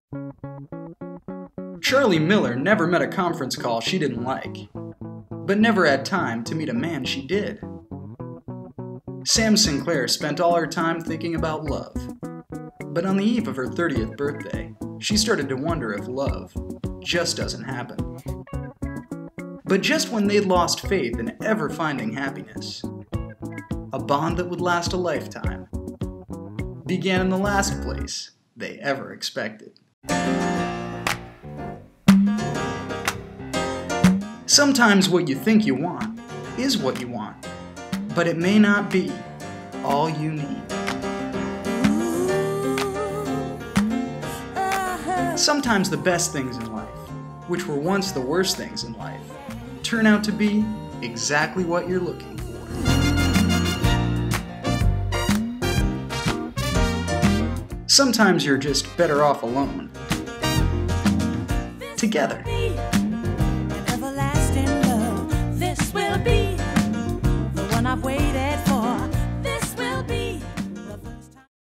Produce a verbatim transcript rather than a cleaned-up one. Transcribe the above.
Charlie Miller never met a conference call she didn't like, but never had time to meet a man she did. Sam Sinclair spent all her time thinking about love, but on the eve of her thirtieth birthday, she started to wonder if love just doesn't happen. But just when they'd lost faith in ever finding happiness, a bond that would last a lifetime began in the last place they ever expected. Sometimes what you think you want is what you want, but it may not be all you need. Sometimes the best things in life, which were once the worst things in life, turn out to be exactly what you're looking for. Sometimes you're just better off alone. Together.